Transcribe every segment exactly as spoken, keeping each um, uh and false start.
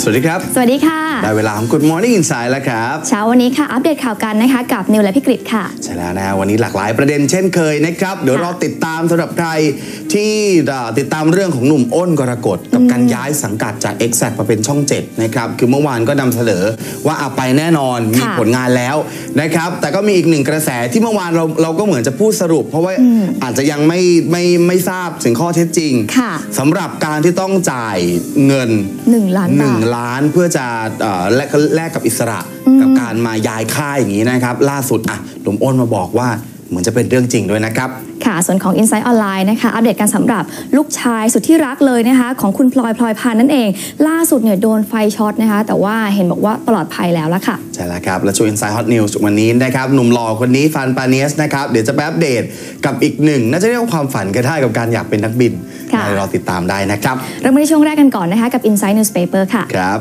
สวัสดีครับสวัสดีค่ะได้เวลาของ Good Morning Insight แล้วครับเช้าวันนี้ค่ะอัปเดตข่าวกันนะคะกับนิวและพี่กฤษค่ะใช่แล้วนะวันนี้หลากหลายประเด็นเช่นเคยนะครับเดี๋ยวเราติดตามสำหรับใครที่ติดตามเรื่องของหนุ่มอ้นกรกฎกับการย้ายสังกัดจาก Exact มาเป็นช่องเจ็ดนะครับคือเมื่อวานก็นำเสนอว่าเอาไปแน่นอนมีผลงานแล้วนะครับแต่ก็มีอีกหนึ่งกระแสที่เมื่อวานเราเราก็เหมือนจะพูดสรุปเพราะว่าอาจจะยังไม่ไม่ไม่ทราบถึงข้อเท็จจริงสำหรับการที่ต้องจ่ายเงินหนึ่งล้านหนึ่งล้านเพื่อจะแลกแลกกับอิสระกับการมาย้ายค่ายอย่างนี้นะครับล่าสุดอ่ะหนุ่มอ้นมาบอกว่าเหมือนจะเป็นเรื่องจริงด้วยนะครับค่ะส่วนของ Insight ออนไลน์นะคะอัปเดตการสำหรับลูกชายสุดที่รักเลยนะคะของคุณพลอยพลอยพานนั่นเองล่าสุดเนี่ยโดนไฟช็อตนะคะแต่ว่าเห็นบอกว่าปลอดภัยแล้วละค่ะใช่แล้วครับและช่วง Insight Hot News วันนี้นะครับหนุ่มหล่อคนนี้ฟันปาเนสนะครับเดี๋ยวจะแป๊บเดตกับอีกหนึ่งน่าจะเรียกว่าความฝันก็ได้กับการอยากเป็นนักบินรอติดตามได้นะครับเริ่มในช่วงแรกกันก่อนนะคะกับ Insight Newspaper ค่ะครับ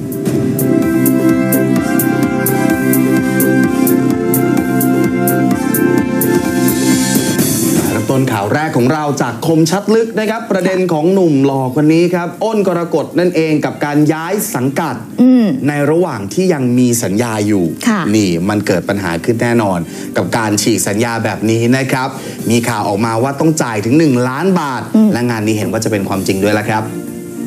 ต้นข่าวแรกของเราจากคมชัดลึกนะครับประเด็นของหนุ่มหล่อคนนี้ครับอ้นกรกฎนั่นเองกับการย้ายสังกัดในระหว่างที่ยังมีสัญญาอยู่นี่มันเกิดปัญหาขึ้นแน่นอนกับการฉีกสัญญาแบบนี้นะครับมีข่าวออกมาว่าต้องจ่ายถึงหนึ่งล้านบาทและงานนี้เห็นว่าจะเป็นความจริงด้วยแล้วครับ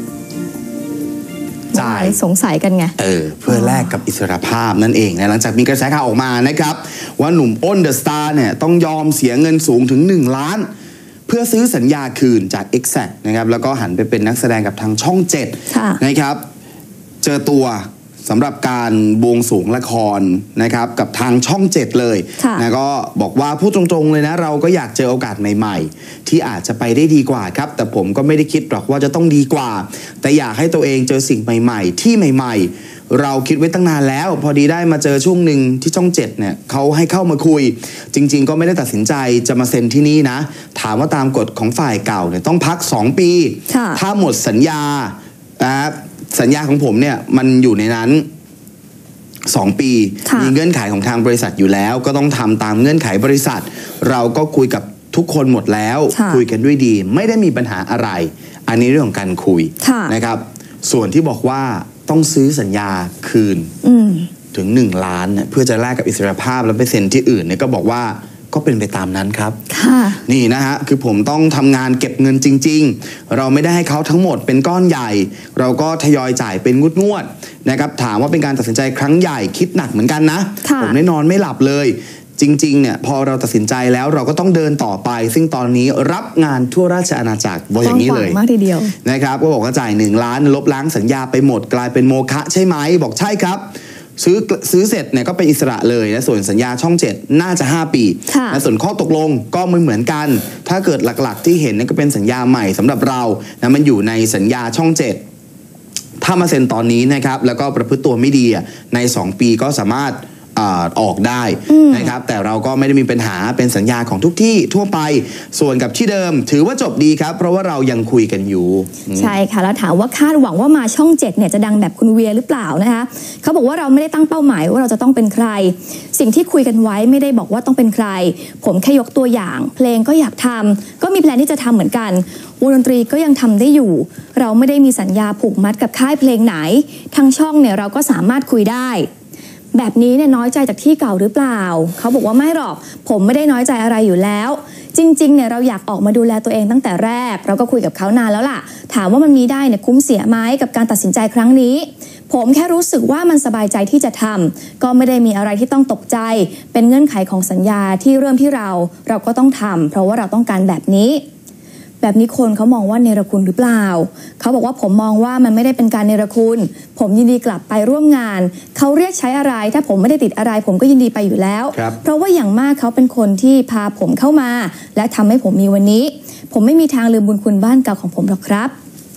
จ่ายสงสัยกันไงเออเพื่อแลกกับอิสรภาพนั่นเองนะหลังจากมีกระแสข่าวออกมานะครับว่าหนุ่มอ้นเดอะสตาร์เนี่ยต้องยอมเสียเงินสูงถึงหนึ่งล้านเพื่อซื้อสัญญาคืนจาก Exact นะครับแล้วก็หันไปเป็นนักแสดงกับทางช่องเจ็ดนะครับเจอตัวสำหรับการบวงสรวงละครนะครับกับทางช่องเจ็ดเลยนะก็บอกว่าพูดตรงๆเลยนะเราก็อยากเจอโอกาสใหม่ๆที่อาจจะไปได้ดีกว่าครับแต่ผมก็ไม่ได้คิดหรอกว่าจะต้องดีกว่าแต่อยากให้ตัวเองเจอสิ่งใหม่ๆที่ใหม่ๆเราคิดไว้ตั้งนานแล้วพอดีได้มาเจอช่วงหนึ่งที่ช่องเจ็ดเนี่ยเขาให้เข้ามาคุยจริงๆก็ไม่ได้ตัดสินใจจะมาเซ็นที่นี่นะถามว่าตามกฎของฝ่ายเก่าเนี่ยต้องพักสองปีถ้าหมดสัญญานะสัญญาของผมเนี่ยมันอยู่ในนั้นสองปีมีเงื่อนไขของทางบริษัทอยู่แล้วก็ต้องทำตามเงื่อนไขบริษัทเราก็คุยกับทุกคนหมดแล้วคุยกันด้วยดีไม่ได้มีปัญหาอะไรอันนี้เรื่องของการคุยนะครับส่วนที่บอกว่าต้องซื้อสัญญาคืนถึงหนึ่งล้านเพื่อจะแลกกับอิสรภาพแล้วไปเซ็นที่อื่นเนี่ยก็บอกว่าก็เป็นไปตามนั้นครับนี่นะฮะคือผมต้องทำงานเก็บเงินจริงๆเราไม่ได้ให้เขาทั้งหมดเป็นก้อนใหญ่เราก็ทยอยจ่ายเป็นงวดๆนะครับถามว่าเป็นการตัดสินใจครั้งใหญ่คิดหนักเหมือนกันนะผมได้นอนไม่หลับเลยจริงๆเนี่ยพอเราตัดสินใจแล้วเราก็ต้องเดินต่อไปซึ่งตอนนี้รับงานทั่วราชอาณาจักรบอกอย่างนี้เลยมากทีเดียวนะครับก็บอกว่าจ่ายหนึ่งล้านลบล้างสัญญาไปหมดกลายเป็นโมฆะใช่ไหมบอกใช่ครับซื้อซื้อเสร็จเนี่ยก็เป็นอิสระเลยนะส่วนสัญญาช่องเจ็ดน่าจะห้าปีและส่วนข้อตกลงก็ไม่เหมือนกันถ้าเกิดหลักๆที่เห็นนี่ก็เป็นสัญญาใหม่สำหรับเรานะมันอยู่ในสัญญาช่องเจ็ดถ้ามาเซ็นตอนนี้นะครับแล้วก็ประพฤติตัวไม่ดีในสองปีก็สามารถออกได้นะครับแต่เราก็ไม่ได้มีปัญหาเป็นสัญญาของทุกที่ทั่วไปส่วนกับที่เดิมถือว่าจบดีครับเพราะว่าเรายังคุยกันอยู่ใช่ค่ะแล้วถามว่าคาดหวังว่ามาช่องเจ็ดเนี่ยจะดังแบบคุณเวียหรือเปล่านะคะเขาบอกว่าเราไม่ได้ตั้งเป้าหมายว่าเราจะต้องเป็นใครสิ่งที่คุยกันไว้ไม่ได้บอกว่าต้องเป็นใครผมแค่ยกตัวอย่างเพลงก็อยากทำก็มีแพลนที่จะทำเหมือนกันวงดนตรีก็ยังทำได้อยู่เราไม่ได้มีสัญญาผูกมัดกับค่ายเพลงไหนทางช่องเนี่ยเราก็สามารถคุยได้แบบนี้เนี่ยน้อยใจจากที่เก่าหรือเปล่าเขาบอกว่าไม่หรอกผมไม่ได้น้อยใจอะไรอยู่แล้วจริงๆเนี่ยเราอยากออกมาดูแลตัวเองตั้งแต่แรกเราก็คุยกับเขานานแล้วล่ะถามว่ามันมีได้เนี่ยคุ้มเสียไหมกับการตัดสินใจครั้งนี้ผมแค่รู้สึกว่ามันสบายใจที่จะทำก็ไม่ได้มีอะไรที่ต้องตกใจเป็นเงื่อนไขของสัญญาที่เริ่มที่เราเราก็ต้องทำเพราะว่าเราต้องการแบบนี้แบบนี้คนเขามองว่าเนรคุณหรือเปล่าเขาบอกว่าผมมองว่ามันไม่ได้เป็นการเนรคุณผมยินดีกลับไปร่วมงานเขาเรียกใช้อะไรถ้าผมไม่ได้ติดอะไรผมก็ยินดีไปอยู่แล้วเพราะว่าอย่างมากเขาเป็นคนที่พาผมเข้ามาและทำให้ผมมีวันนี้ผมไม่มีทางลืมบุญคุณบ้านเก่าของผมหรอกครับ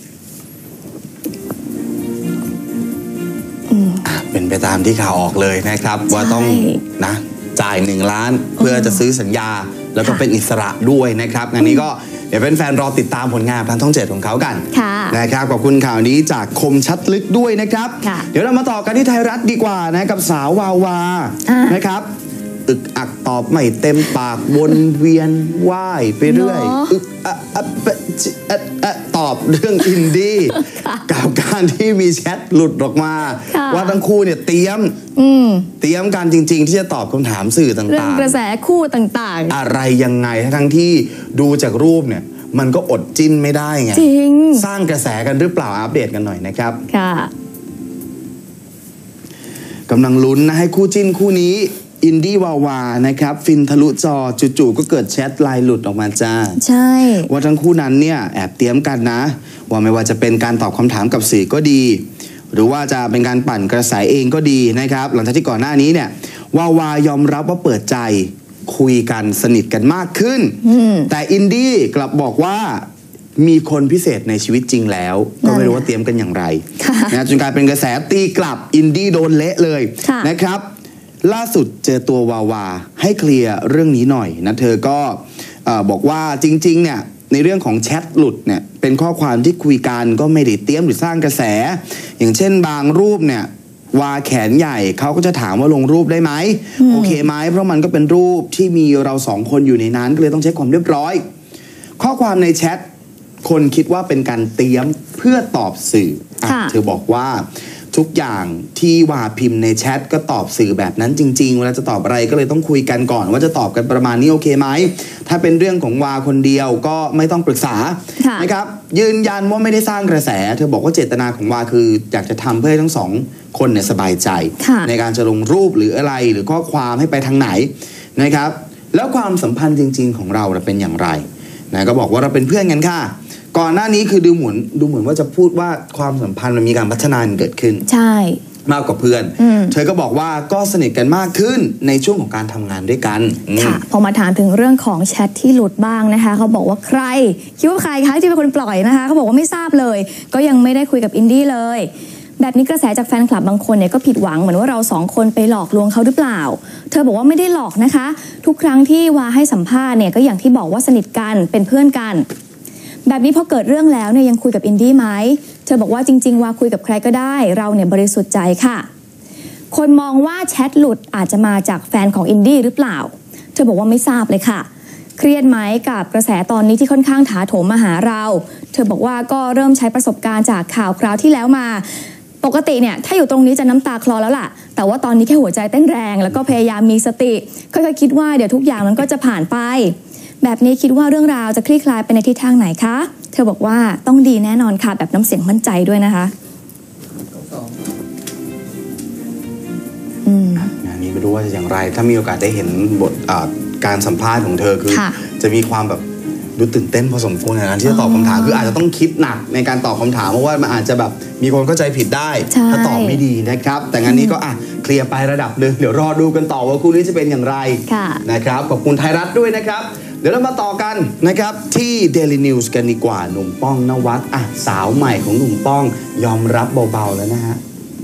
เป็นไปตามที่ข่าวออกเลยนะครับว่าต้องนะจ่ายหนึ่งล้านเพื่อจะซื้อสัญญาแล้วก็เป็นอิสระด้วยนะครับงานนี้ก็เดี๋ยวแฟนๆรอติดตามผลงานทางช่องเจ็ดของเขากันนะครับขอบคุณข่าวนี้จากคมชัดลึกด้วยนะครับเดี๋ยวเรามาต่อกันที่ไทยรัฐดีกว่านะกับสาววาวานะครับอึกอักตอบไม่เต็มปากวนเวียนว่ายไปเรื่อยอึกอะอะอะอะตอบเรื่องอินดี้กับการที่มีแชทหลุดออกมาว่าทั้งคู่เนี่ยเตรียมเตรียมกันจริงๆที่จะตอบคำถามสื่อต่างๆเรื่องกระแสคู่ต่างๆอะไรยังไงทั้งที่ดูจากรูปเนี่ยมันก็อดจิ้นไม่ได้ไงจริงสร้างกระแสกันหรือเปล่าอัปเดตกันหน่อยนะครับค่ะกำลังลุ้นนะให้คู่จิ้นคู่นี้อินดี้วาวานะครับฟินทะลุจอจู่ๆก็เกิดแชทไลน์หลุดออกมาจ้าใช่ว่าทั้งคู่นั้นเนี่ยแอบเตรียมกันนะว่าไม่ว่าจะเป็นการตอบคำถามกับสื่อก็ดีหรือว่าจะเป็นการปั่นกระแสเองก็ดีนะครับหลังจากที่ก่อนหน้านี้เนี่ยวาวายอมรับว่าเปิดใจคุยกันสนิทกันมากขึ้นแต่อินดี้กลับบอกว่ามีคนพิเศษในชีวิตจริงแล้วก็ไม่รู้ว่าเตรียมกันอย่างไรนะจนกลายเป็นกระแสตีกลับอินดี้โดนเละเลยนะครับล่าสุดเจอตัววาวาให้เคลียร์เรื่องนี้หน่อยนะเธอก็บอกว่าจริงๆเนี่ยในเรื่องของแชทหลุดเนี่ยเป็นข้อความที่คุยกันก็ไม่ได้เตรียมหรือสร้างกระแสอย่างเช่นบางรูปเนี่ยวาแขนใหญ่เขาก็จะถามว่าลงรูปได้ไหมโอเคไหมเพราะมันก็เป็นรูปที่มีเราสองคนอยู่ในนั้นก็เลยต้องเช็คความเรียบร้อยข้อความในแชทคนคิดว่าเป็นการเตรียมเพื่อตอบสื่อเธอบอกว่าทุกอย่างที่วาพิมพ์ในแชทก็ตอบสื่อแบบนั้นจริงๆเวลาจะตอบอะไรก็เลยต้องคุยกันก่อนว่าจะตอบกันประมาณนี้โอเคไหมถ้าเป็นเรื่องของวาคนเดียวก็ไม่ต้องปรึกษานะครับยืนยันว่าไม่ได้สร้างกระแสเธอบอกว่าเจตนาของวาคืออยากจะทำเพื่อให้ทั้งสองคนเนี่ยสบายใจในการจะลงรูปหรืออะไรหรือข้อความให้ไปทางไหนนะครับแล้วความสัมพันธ์จริงๆของเราเป็นอย่างไรนะก็บอกว่าเราเป็นเพื่อนกันค่ะก่อนหน้านี้คือดูเหมือนดูเหมือนว่าจะพูดว่าความสัมพันธ์มันมีการพัฒนาเกิดขึ้นใช่มากกว่าเพื่อนเธอก็บอกว่าก็สนิทกันมากขึ้นในช่วงของการทำงานด้วยกันค่ะพอมาถามถึงเรื่องของแชทที่หลุดบ้างนะคะเขาบอกว่าใครคิดว่าใครคะที่เป็นคนปล่อยนะคะเขาบอกว่าไม่ทราบเลยก็ยังไม่ได้คุยกับอินดี้เลยแบบนี้กระแสจากแฟนคลับบางคนเนี่ยก็ผิดหวังเหมือนว่าเราสองคนไปหลอกลวงเขาหรือเปล่าเธอบอกว่าไม่ได้หลอกนะคะทุกครั้งที่วาให้สัมภาษณ์เนี่ยก็อย่างที่บอกว่าสนิทกันเป็นเพื่อนกันแบบนี้พอเกิดเรื่องแล้วเนี่ยยังคุยกับอินดี้ไหมเธอบอกว่าจริงๆว่าคุยกับใครก็ได้เราเนี่ยบริสุทธิ์ใจค่ะคนมองว่าแชทหลุดอาจจะมาจากแฟนของอินดี้หรือเปล่าเธอบอกว่าไม่ทราบเลยค่ะเครียดไหมกับกระแสตอนนี้ที่ค่อนข้างถาโถมมาหาเราเธอบอกว่าก็เริ่มใช้ประสบการณ์จากข่าวคราวที่แล้วมาปกติเนี่ยถ้าอยู่ตรงนี้จะน้ำตาคลอแล้วล่ะแต่ว่าตอนนี้แค่หัวใจเต้นแรงแล้วก็พยายามมีสติค่อยๆคิดว่าเดี๋ยวทุกอย่างมันก็จะผ่านไปแบบนี้คิดว่าเรื่องราวจะคลี่คลายไปในทิศทางไหนคะเธอบอกว่าต้องดีแน่นอนค่ะแบบน้ำเสียงมั่นใจด้วยนะคะงานนี้ไม่รู้ว่าจะอย่างไรถ้ามีโอกาสได้เห็นบทการสัมภาษณ์ของเธอคือจะมีความแบบดูตื่นเต้นพอสมควรในการที่จะตอบคำถามคืออาจจะต้องคิดหนักในการตอบคำถามเพราะว่ามันอาจจะแบบมีคนเข้าใจผิดได้ถ้าตอบไม่ดีนะครับแต่งานนี้ก็อ่ะเคลียร์ไประดับหนึ่งเดี๋ยวรอดูกันต่อว่าคู่นี้จะเป็นอย่างไรนะครับขอบคุณไทยรัฐด้วยนะครับเดี๋ยวเรามาต่อกันนะครับที่ Daily News กันดีกว่าหนุ่มป้องนวัดอ่ะสาวใหม่ของหนุ่มป้องยอมรับเบาๆแล้วนะฮะ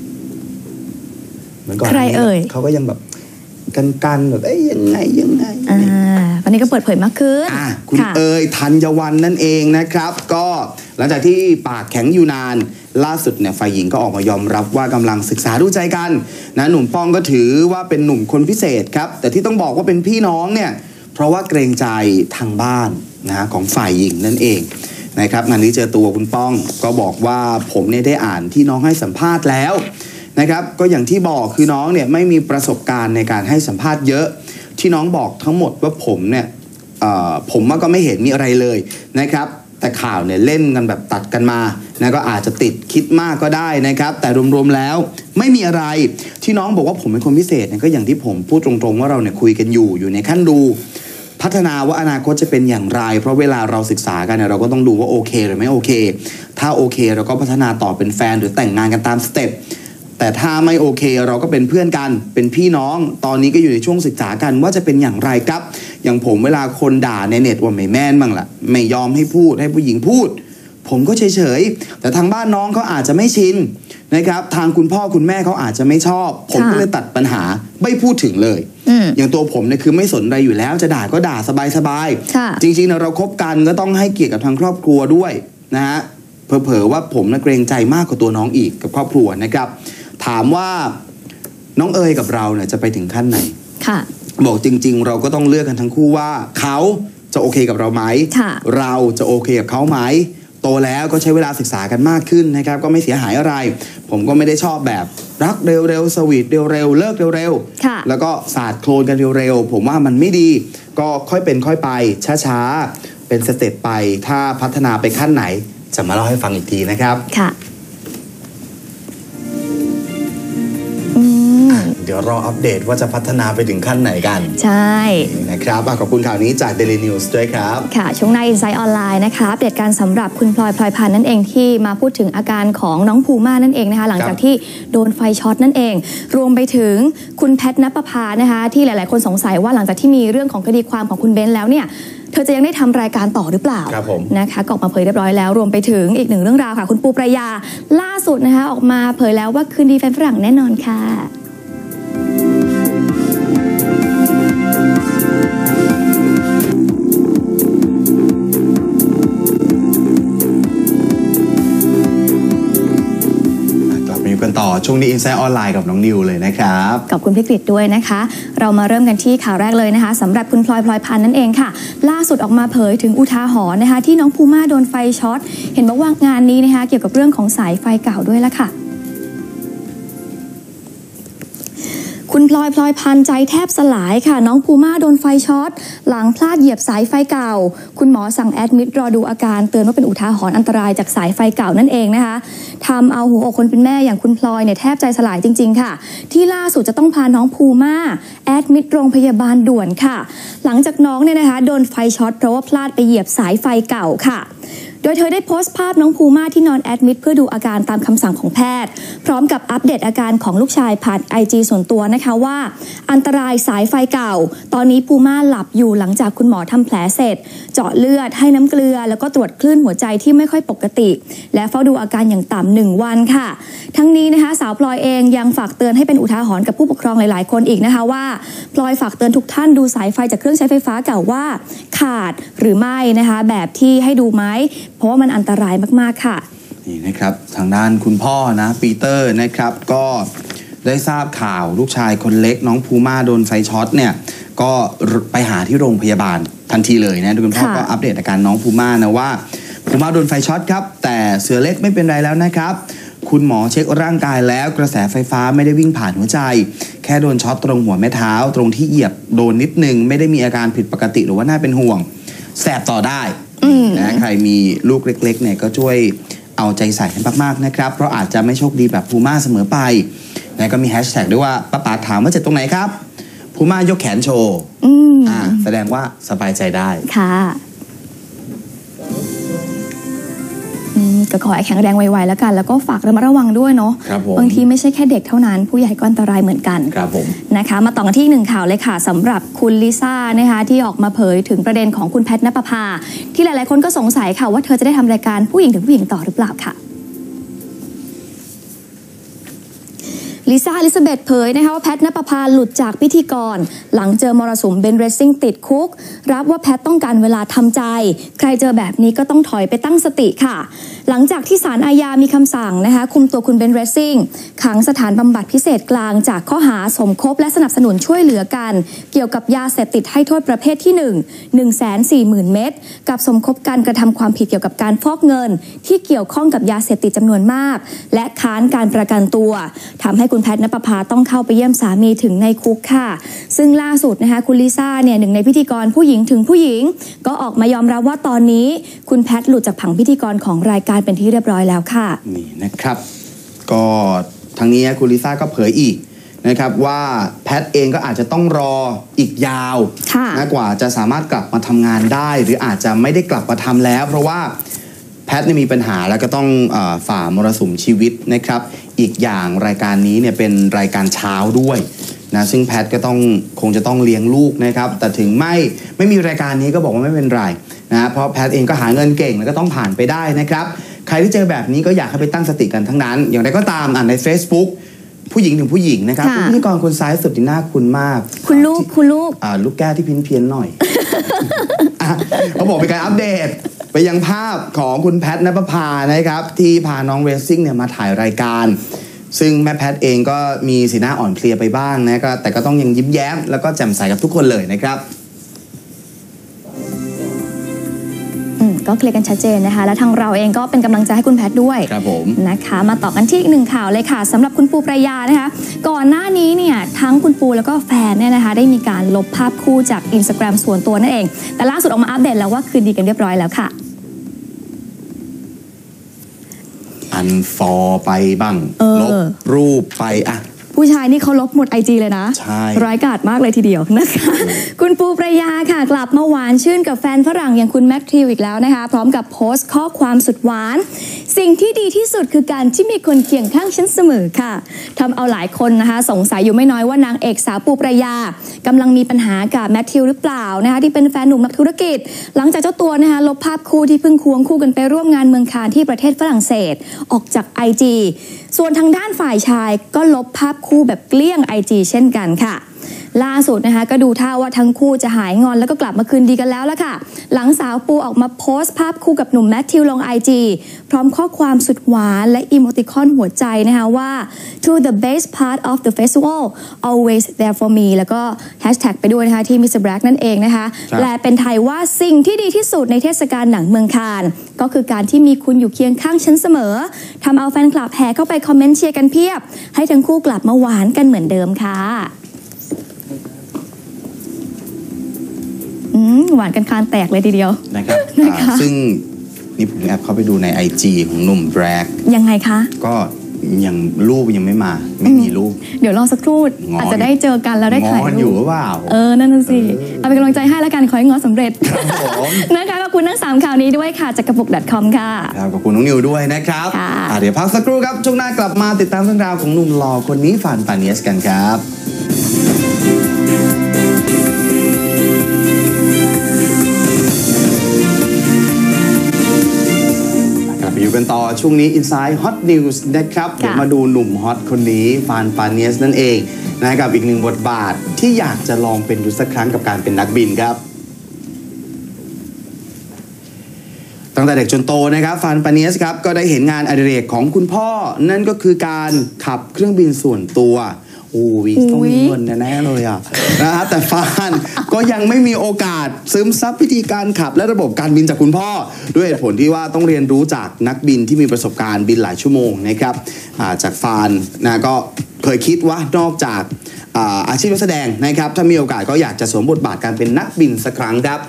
เหมือนก่อนใครเอ่ยเขาก็ยังแบบกันๆแบบเอ้ยยังไงยังไงอ่าวันนี้ก็เปิดเผยมากขึ้นอ่ะคุณเอ๋ยธัญวรรณนั่นเองนะครับก็หลังจากที่ปากแข็งอยู่นานล่าสุดเนี่ยฝ่ายหญิงก็ออกมายอมรับว่ากำลังศึกษาดูใจกันนะหนุ่มป้องก็ถือว่าเป็นหนุ่มคนพิเศษครับแต่ที่ต้องบอกว่าเป็นพี่น้องเนี่ยเพราะว่าเกรงใจทางบ้านนะของฝ่ายหญิงนั่นเองนะครับงานนี้เจอตัวคุณป้องก็บอกว่าผมเนี่ยได้อ่านที่น้องให้สัมภาษณ์แล้วนะครับก็อย่างที่บอกคือน้องเนี่ยไม่มีประสบการณ์ในการให้สัมภาษณ์เยอะที่น้องบอกทั้งหมดว่าผมเนี่ยผมว่าก็ไม่เห็นมีอะไรเลยนะครับแต่ข่าวเนี่ยเล่นกันแบบตัดกันมานะก็อาจจะติดคิดมากก็ได้นะครับแต่รวมๆแล้วไม่มีอะไรที่น้องบอกว่าผมเป็นคนพิเศษเนี่ยก็อย่างที่ผมพูดตรงๆว่าเราเนี่ยคุยกันอยู่อยู่ในขั้นดูพัฒนาว่าอนาคตจะเป็นอย่างไรเพราะเวลาเราศึกษากันเนี่ยเราก็ต้องดูว่าโอเคหรือไม่โอเคถ้าโอเคเราก็พัฒนาต่อเป็นแฟนหรือแต่งงานกันตามสเต็ปแต่ถ้าไม่โอเคเราก็เป็นเพื่อนกันเป็นพี่น้องตอนนี้ก็อยู่ในช่วงศึกษากันว่าจะเป็นอย่างไรครับอย่างผมเวลาคนด่าในเน็ตว่าไม่แม่นบ้างล่ะไม่ยอมให้พูดให้ผู้หญิงพูดผมก็เฉยๆแต่ทางบ้านน้องเขาอาจจะไม่ชินนะครับทางคุณพ่อคุณแม่เขาอาจจะไม่ชอบผมก็เลยตัดปัญหาไม่พูดถึงเลยอย่างตัวผมเนี่ยคือไม่สนอะไรอยู่แล้วจะด่าก็ด่าสบายๆจริงๆเราคบกันก็ต้องให้เกียรติกับทางครอบครัวด้วยนะฮะเผลอๆว่าผมน่ะเกรงใจมากกว่าตัวน้องอีกกับครอบครัวนะครับถามว่าน้องเอ๋ยกับเราเนี่ยจะไปถึงขั้นไหนค่ะบอกจริงๆเราก็ต้องเลือกกันทั้งคู่ว่าเขาจะโอเคกับเราไหมเราจะโอเคกับเขาไหมโตแล้วก็ใช้เวลาศึกษากันมากขึ้นนะครับก็ไม่เสียหายอะไรผมก็ไม่ได้ชอบแบบรักเร็วๆสวีทเร็วๆเลิกเร็วๆแล้วก็สาดโคลนกันเร็วๆผมว่ามันไม่ดีก็ค่อยเป็นค่อยไปช้าๆเป็นสเต็ปไปถ้าพัฒนาไปขั้นไหนจะมาเล่าให้ฟังอีกทีนะครับค่ะเดี๋ยวรออัปเดตว่าจะพัฒนาไปถึงขั้นไหนกันใช่นะครับขอบคุณข่าวนี้จาก Daily News ด้วยครับค่ะช่วงหน้า Insight Online นะคะอัปเดตการสำหรับคุณพลอยพลอยพันธ์นั่นเองที่มาพูดถึงอาการของน้องภูม่านั่นเองนะคะหลังจากที่โดนไฟช็อตนั่นเองรวมไปถึงคุณแพทณปภานะคะที่หลายๆคนสงสัยว่าหลังจากที่มีเรื่องของคดีความของคุณเบนซ์แล้วเนี่ยเธอจะยังได้ทำรายการต่อหรือเปล่านะคะก็ออกมาเผยเรียบร้อยแล้วรวมไปถึงอีกหนึ่งเรื่องราวค่ะคุณปูประยาล่าสุดนะคะออกมาเผยแล้วว่าคืนดีแฟนฝรั่งแน่นอนค่ะกันต่อช่วงนี้ Insight ออนไลน์กับน้องนิวเลยนะครับขอบคุณพี่กฤษด้วยนะคะเรามาเริ่มกันที่ข่าวแรกเลยนะคะสำหรับคุณพลอยพลอยพันธ์นั่นเองค่ะล่าสุดออกมาเผยถึงอุทาหรณ์นะคะที่น้องภูม่าโดนไฟช็อตเห็นบอกว่างานนี้นะคะเกี่ยวกับเรื่องของสายไฟเก่าด้วยละค่ะคุณพลอยพลอยพันธ์ใจแทบสลายค่ะน้องภูม่าโดนไฟช็อตหลังพลาดเหยียบสายไฟเก่าคุณหมอสั่งแอดมิดรอดูอาการเตือนว่าเป็นอุทาหรณ์อันตรายจากสายไฟเก่านั่นเองนะคะทำเอาหัวอกคนเป็นแม่อย่างคุณพลอยเนี่ยแทบใจสลายจริงๆค่ะที่ล่าสุดจะต้องพาน้องภูม่าแอดมิดโรงพยาบาลด่วนค่ะหลังจากน้องเนี่ยนะคะโดนไฟช็อตเพราะว่าพลาดไปเหยียบสายไฟเก่าค่ะโดยเธอได้โพสต์ภาพน้องภูม่าที่นอนแอดมิดเพื่อดูอาการตามคำสั่งของแพทย์พร้อมกับอัปเดตอาการของลูกชายผ่าน ไอ จี ส่วนตัวนะคะว่าอันตรายสายไฟเก่าตอนนี้ภูม่าหลับอยู่หลังจากคุณหมอทำแผลเสร็จเจาะเลือดให้น้ำเกลือแล้วก็ตรวจคลื่นหัวใจที่ไม่ค่อยปกติและเฝ้าดูอาการอย่างต่ำหนึ่งวันค่ะทั้งนี้นะคะสาวพลอยเองยังฝากเตือนให้เป็นอุทาหรณ์กับผู้ปกครองหลายๆคนอีกนะคะว่าพลอยฝากเตือนทุกท่านดูสายไฟจากเครื่องใช้ไฟฟ้าเก่าว่าขาดหรือไม่นะคะแบบที่ให้ดูไหมเพราะว่ามันอันตรายมากๆค่ะนี่นะครับทางด้านคุณพ่อนะปีเตอร์นะครับก็ได้ทราบข่าวลูกชายคนเล็กน้องภูม่าโดนไฟช็อตเนี่ยก็ไปหาที่โรงพยาบาลทันทีเลยนะคุณพ่อก็อัปเดตอาการน้องภูม่านะว่าภูม่าโดนไฟช็อตครับแต่เสือเล็กไม่เป็นไรแล้วนะครับคุณหมอเช็คร่างกายแล้วกระแสไฟฟ้าไม่ได้วิ่งผ่านหัวใจแค่โดนช็อตตรงหัวแม่เท้าตรงที่เหยียบโดนนิดนึงไม่ได้มีอาการผิดปกติหรือว่าน่าเป็นห่วงแสบต่อได้นะใครมีลูกเล็กๆเนี่ยก็ช่วยเอาใจใส่ให้มากๆนะครับเพราะอาจจะไม่โชคดีแบบภูม่าเสมอไปนะก็มีแฮชแท็กด้วยว่าป้าป๋าถามว่าเจ็บตรงไหนครับภูม่ายกแขนโชว์อ่าแสดงว่าสบายใจได้ค่ะก็ขอให้แข็งแรงไวๆแล้วกันแล้วก็ฝากระมัดระวังด้วยเนาะบางทีไม่ใช่แค่เด็กเท่านั้นผู้ใหญ่ก็อันตรายเหมือนกันครับผมนะคะมาต่อกันที่หนึ่งข่าวเลยค่ะสำหรับคุณลิซ่านะคะที่ออกมาเผยถึงประเด็นของคุณแพทณปภาที่หลายๆคนก็สงสัยค่ะว่าเธอจะได้ทำรายการผู้หญิงถึงผู้หญิงต่อหรือเปล่าค่ะลิซ่าอลิซาเบธเผยนะคะว่าแพทณปภาหลุดจากพิธีกรหลังเจอมรสุมเบนเรสซิ่งติดคุกรับว่าแพทต้องการเวลาทำใจใครเจอแบบนี้ก็ต้องถอยไปตั้งสติค่ะหลังจากที่ศาลอาญามีคำสั่งนะคะคุมตัวคุณเบนเรสซิ่งขังสถานบำบัดพิเศษกลางจากข้อหาสมคบและสนับสนุนช่วยเหลือกันเกี่ยวกับยาเสพติดให้โทษประเภทที่หนึ่ง หนึ่งแสนสี่หมื่น เม็ดกับสมคบการกระทำความผิดเกี่ยวกับการฟอกเงินที่เกี่ยวข้องกับยาเสพติดจำนวนมากและค้านการประกันตัวทำให้คุณแพทณปภาต้องเข้าไปเยี่ยมสามีถึงในคุกค่ะซึ่งล่าสุดนะคะคุณลิซ่าเนี่ยหนึ่งในพิธีกรผู้หญิงถึงผู้หญิงก็ออกมายอมรับว่าตอนนี้คุณแพทหลุดจากผังพิธีกรของรายการเป็นที่เรียบร้อยแล้วค่ะนี่นะครับก็ทางนี้คุณลิซ่าก็เผยอีกนะครับว่าแพทเองก็อาจจะต้องรออีกยาวนะกว่าจะสามารถกลับมาทำงานได้หรืออาจจะไม่ได้กลับมาทำแล้วเพราะว่าแพทเนี่ยมีปัญหาแล้วก็ต้องอ่าฝ่ามรสุมชีวิตนะครับอีกอย่างรายการนี้เนี่ยเป็นรายการเช้าด้วยนะซึ่งแพทก็ต้องคงจะต้องเลี้ยงลูกนะครับแต่ถึงไม่ไม่มีรายการนี้ก็บอกว่าไม่เป็นไรนะเพราะแพทเองก็หาเงินเก่งแล้วก็ต้องผ่านไปได้นะครับใครที่เจอแบบนี้ก็อยากให้ไปตั้งสติกันทั้งนั้นอย่างไรก็ตามอ่านใน Facebook ผู้หญิงถึงผู้หญิงนะครับพิธีกรคนซ้ายสุดที่น่าคุ้นมากคุณลูกคุณลูกอ่าลูกแก้วที่เพี้ยนเพี้ยนหน่อยเขาบอกเป็นการอัปเดตไปยังภาพของคุณแพทณปภานะครับที่พาน้องเรซซิ่งเนี่ยมาถ่ายรายการซึ่งแม่แพทเองก็มีสีหน้าอ่อนเพลียไปบ้างนะก็แต่ก็ต้องยังยิ้มแย้มแล้วก็แจ่มใสกับทุกคนเลยนะครับก็เคลียร์กันชัดเจนนะคะและทางเราเองก็เป็นกำลังใจให้คุณแพทด้วยครับผมนะคะมาต่อกันที่อีกหนึ่งข่าวเลยค่ะสำหรับคุณปูปรายานะคะก่อนหน้านี้เนี่ยทั้งคุณปูแล้วก็แฟนเนี่ยนะคะได้มีการลบภาพคู่จาก Instagram ส่วนตัวนั่นเองแต่ล่าสุดออกมาอัปเดตแล้วว่าคืนดีกันเรียบร้อยแล้วค่ะอันฟอร์ไปบ้างลบรูปไปอ่ะผู้ชายนี่เขาลบหมด ไอ จี เลยนะใช่ร้ายกาจมากเลยทีเดียวนะคะคุณปูปรายาค่ะกลับมาหวานชื่นกับแฟนฝรั่งอย่างคุณแมทธิวอีกแล้วนะคะพร้อมกับโพสต์ข้อความสุดหวานสิ่งที่ดีที่สุดคือการที่มีคนเคียงข้างฉันเสมอค่ะทำเอาหลายคนนะคะสงสัยอยู่ไม่น้อยว่านางเอกสาวปูปรายากำลังมีปัญหากับแมทธิวหรือเปล่านะคะที่เป็นแฟนหนุ่มนักธุรกิจหลังจากเจ้าตัวนะคะลบภาพคู่ที่เพิ่งควงคู่กันไปร่วมงานเมืองคานที่ประเทศฝรั่งเศสออกจาก ไอ จี ส่วนทางด้านฝ่ายชายก็ลบภาพคู่แบบเกลี้ยง ไอ จี เช่นกันค่ะล่าสุดนะคะก็ดูท่าว่าทั้งคู่จะหายงอนแล้วก็กลับมาคืนดีกันแล้วละค่ะหลังสาวปูออกมาโพสต์ภาพคู่กับหนุ่มแมทธิวลง ไอ จี พร้อมข้อความสุดหวานและอีโมติคอนหัวใจนะคะว่า to the best part of the festival always there for me แล้วก็แฮชแท็กไปด้วยนะคะที่มิสเตอร์แบล็กนั่นเองนะคะแปลเป็นไทยว่าสิ่งที่ดีที่สุดในเทศกาลหนังเมืองคานก็คือการที่มีคุณอยู่เคียงข้างฉันเสมอทำเอาแฟนคลับแห่เข้าไปคอมเมนต์เชียร์กันเพียบให้ทั้งคู่กลับมาหวานกันเหมือนเดิมค่ะหวานกันคานแตกเลยทีเดียวนะครับซึ่งนี่ผมแอบเข้าไปดูใน ไอ จี ของหนุ่มแบล็กยังไงคะก็ยังรูปยังไม่มาไม่มีรูปเดี๋ยวรอสักครู่อาจจะได้เจอกันแล้วได้ถ่ายรูปอยู่หรือเปล่าเออนั่นน่ะสิเอาเป็นกำลังใจให้แล้วกันขอให้งอสำเร็จนะคะขอบคุณทั้งสามข่าวนี้ด้วยค่ะจากกระปุก .com ค่ะขอบคุณน้องนิวด้วยนะครับเดี๋ยวพักสักครู่ครับช่วงหน้ากลับมาติดตามเรื่องราวของหนุ่มหล่อคนนี้ฟานปาเนียสกันครับอยู่กันต่อช่วงนี้ Inside Hot News นะครับเดี๋ยวมาดูหนุ่มฮอตคนนี้ฟานปาเนียสนั่นเองนะกับอีกหนึ่งบทบาทที่อยากจะลองเป็นดูสักครั้งกับการเป็นนักบินครับตั้งแต่เด็กจนโตนะครับฟานปาเนียสครับก็ได้เห็นงานอดิเรกของคุณพ่อนั่นก็คือการขับเครื่องบินส่วนตัวโอ้ยต้องมีเงินแน่ๆเลยอ่ะนะฮะแต่ฟานก็ยังไม่มีโอกาสซึมซับวิธีการขับและระบบการบินจากคุณพ่อด้วยเหตุผลที่ว่าต้องเรียนรู้จากนักบินที่มีประสบการณ์บินหลายชั่วโมงนะครับจากฟานนะก็เคยคิดว่านอกจากอาชีพนักแสดงนะครับถ้ามีโอกาสก็อยากจะสวมบทบาทการเป็นนักบินสักครั้งครับ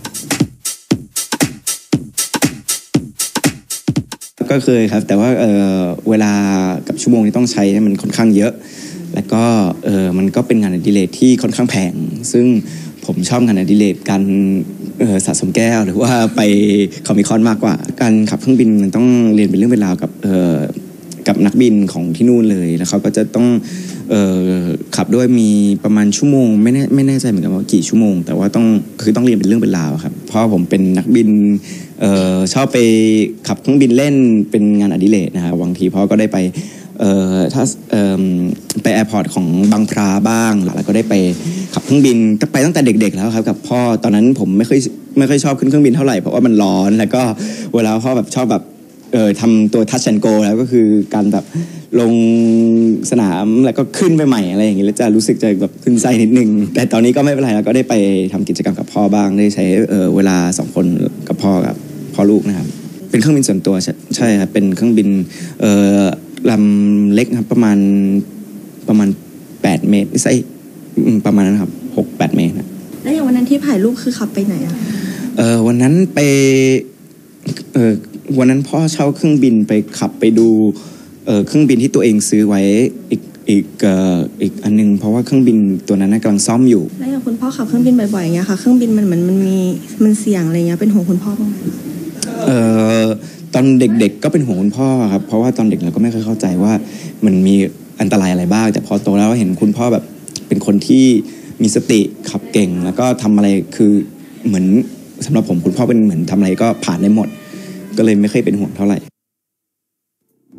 ก็เคยครับแต่ว่า เ, เวลากับชั่วโมงที่ต้องใช้มันค่อนข้างเยอะแล้วก็เออมันก็เป็นงานอดิเรกที่ค่อนข้างแพงซึ่งผมชอบงานอดิเรกการสะสมแก้วหรือว่าไปคอมิคอนมากกว่าการขับเครื่องบินมันต้องเรียนเป็นเรื่องเป็นราวกับกับนักบินของที่นู่นเลยแล้วเขาก็จะต้องเอ่อขับด้วยมีประมาณชั่วโมงไม่แน่ไม่แน่ใจเหมือนกันว่ากี่ชั่วโมงแต่ว่าต้องคือต้องเรียนเป็นเรื่องเป็นราวครับเพราะผมเป็นนักบินเอ่อชอบไปขับเครื่องบินเล่นเป็นงานอดิเรกนะครับบางทีพ่อก็ได้ไปเอ่อถ้าเอ่อไปแอร์พอร์ตของบางพลาบ้างแล้วก็ได้ไปขับเครื่องบินก็ไปตั้งแต่เด็กๆแล้วครับกับพ่อตอนนั้นผมไม่ค่อยไม่ค่อยชอบขึ้นเครื่องบินเท่าไหร่เพราะว่ามันร้อนแล้วก็เวลาพ่อแบบชอบแบบเอ่อทำตัวทัชแอนด์โกแล้วก็คือการแบบลงสนามแล้วก็ขึ้นไปใหม่อะไรอย่างเงี้ยแล้วจะรู้สึกจะแบบขึ้นไส้นิดนึงแต่ตอนนี้ก็ไม่เป็นไรแล้วก็ได้ไปทำกิจกรรมกับพ่อบ้างได้ใช้เอ่อเวลาสองคนกับพ่อกับพ่อลูกนะครับเป็นเครื่องบินส่วนตัวใช่ครับเป็นเครื่องบินเอ่อลำเล็กครับประมาณประมาณแปดเมตรไม่ใช่ประมาณนั้นครับหก แปดเมตรนะแล้วอย่างวันนั้นที่ถ่ายรูปคือขับไปไหนอ่ะเออวันนั้นไปเออวันนั้นพ่อเช่าเครื่องบินไปขับไปดูเออเครื่องบินที่ตัวเองซื้อไว้อีกอีกเอ่ออีกอันนึงเพราะว่าเครื่องบินตัวนั้นกำลังซ่อมอยู่แล้วอย่างคุณพ่อขับเครื่องบินบ่อยๆอย่างเงี้ยค่ะเครื่องบินมันเหมือนมันมีมันเสี่ยงอะไรเงี้ยเป็นห่วงคุณพ่อบ้างไหมเออตอนเด็กๆก็เป็นห่วงคุณพ่อครับเพราะว่าตอนเด็กเราก็ไม่เคยเข้าใจว่ามันมีอันตรายอะไรบ้างแต่พอโตแล้วเห็นคุณพ่อแบบเป็นคนที่มีสติขับเก่งแล้วก็ทำอะไรคือเหมือนสำหรับผมคุณพ่อเป็นเหมือนทำอะไรก็ผ่านได้หมดก็เลยไม่เคยเป็นห่วงเท่าไหร่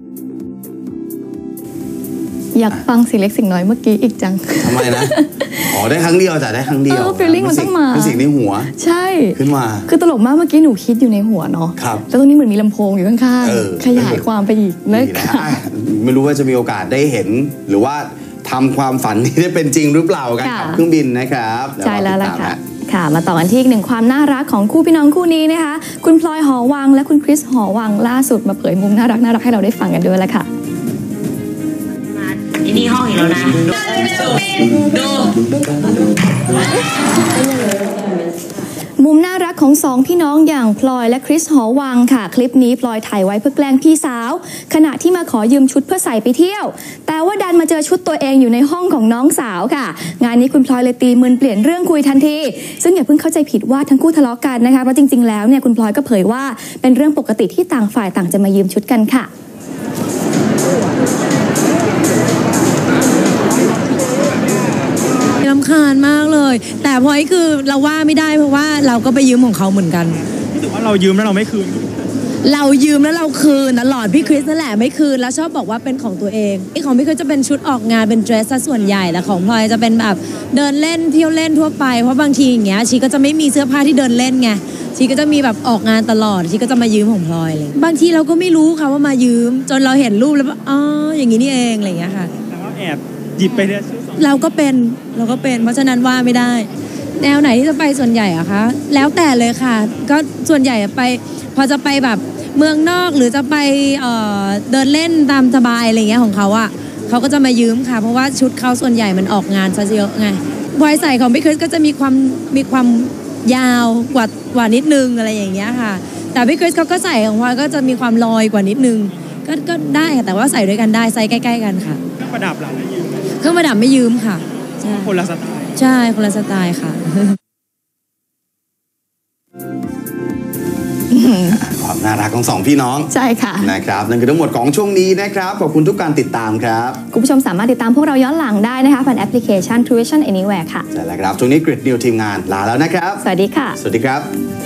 อยากฟังสิ่งเล็กสิ่งน้อยเมื่อกี้อีกจังทำไมนะอ๋ออ๋อได้ครั้งเดียวจ้ะได้ครั้งเดียวเออ feeling มันต้องมาเป็นสิ่งในหัวใช่ขึ้นมาคือตลกมากเมื่อกี้หนูคิดอยู่ในหัวเนาะครับแล้วตรงนี้เหมือนมีลำโพงอยู่ข้างเออๆขยายความไปอีกนะนี่นะคะอ่ะไม่รู้ว่าจะมีโอกาสได้เห็นหรือว่าทำความฝันนี้ได้เป็นจริงหรือเปล่ากันกับเครื่องบินนะครับเดี๋ยใช่รอแล้วติดล่ะตามค่ะนะค่ะ มาต่อกันที่อีกหนึ่งความน่ารักของคู่พี่น้องคู่นี้นะคะ คุณพลอยหอวังและคุณคริสหอวังล่าสุดมาเผยมุมน่ารักน่ารักให้เราได้ฟังกันด้วยแล้วค่ะที่นี่ห้องอีกแล้วนะดูมุมน่ารักของสองพี่น้องอย่างพลอยและคริสหอวังค่ะ คลิปนี้พลอยถ่ายไว้เพื่อแกล้งพี่สาว ขณะที่มาขอยืมชุดเพื่อใส่ไปเที่ยว แต่ว่าดันมาเจอชุดตัวเองอยู่ในห้องของน้องสาวค่ะ งานนี้คุณพลอยเลยตีมือเปลี่ยนเรื่องคุยทันที ซึ่งอย่าเพิ่งเข้าใจผิดว่าทั้งคู่ทะเลาะกันนะคะเพราะจริงๆแล้วเนี่ยคุณพลอยก็เผยว่าเป็นเรื่องปกติที่ต่างฝ่ายต่างจะมายืมชุดกันค่ะรำคาญมากเลย แต่พอยคือเราว่าไม่ได้เพราะว่าเราก็ไปยืมของเขาเหมือนกันถือว่าเรายืมแล้วเราไม่คืนเรายืมแล้วเราคืนตลอดพี่คริสนั่นแหละไม่คืนแล้วชอบบอกว่าเป็นของตัวเองไอ้ของพี่คริสจะเป็นชุดออกงานเป็นเดรสซะส่วนใหญ่แต่ของพลอยจะเป็นแบบเดินเล่นเที่ยวเล่นทั่วไปเพราะบางทีอย่างเงี้ยชีก็จะไม่มีเสื้อผ้าที่เดินเล่นไงชีก็จะมีแบบออกงานตลอดชีก็จะมายืมของพลอยเลยบางทีเราก็ไม่รู้ค่ะว่ามายืมจนเราเห็นรูปแล้วอ๋ออย่างนี้นี่เองอะไรอย่างเงี้ยค่ะแต่ว่าแอบหยิบไปเนี่ยชื่อสองเราก็เป็นเราก็เป็นเพราะฉะนั้นว่าไม่ได้ แนวไหนที่จะไปส่วนใหญ่อะคะแล้วแต่เลยค่ะก็ส่วนใหญ่ไปพอจะไปแบบเมืองนอกหรือจะไปเอ่อเดินเล่นตามสบายอะไรเงี้ยของเขาอะเขาก็จะมายืมค่ะเพราะว่าชุดเขาส่วนใหญ่มันออกงานซะเยอะไงพลอยใส่ของพี่คริสก็จะมีความมีความยาวกว่ากว่านิดนึงอะไรอย่างเงี้ยค่ะแต่พี่คริสเขาก็ใส่ของพลอยก็จะมีความลอยกว่านิดนึงก็ก็ได้ค่ะแต่ว่าใส่ด้วยกันได้ไซส์ใกล้ๆกันค่ะเครื่องประดับหลังไม่ยืมเครื่องประดับไม่ยืมค่ะใช่คนละสไตล์ใช่คนละสไตล์ค่ะความน่ารักของสองพี่น้องใช่ค่ะนะครับนั่นคือทั้งหมดของช่วงนี้นะครับขอบคุณทุกการติดตามครับคุณผู้ชมสามารถติดตามพวกเราย้อนหลังได้นะคะผ่านแอปพลิเคชัน True Vision Anywhere ค่ะใช่แล้วครับช่วงนี้กริดนิวทีมงานลาแล้วนะครับสวัสดีค่ะสวัสดีครับ